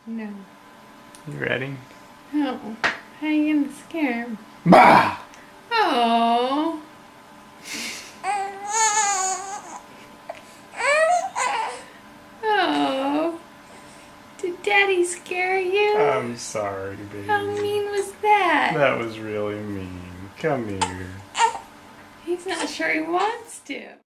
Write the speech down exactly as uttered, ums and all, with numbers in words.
No. You ready? No. How are you gonna scare him? Bah! Oh. Oh. Did Daddy scare you? I'm sorry, baby. How mean was that? That was really mean. Come here. He's not sure he wants to.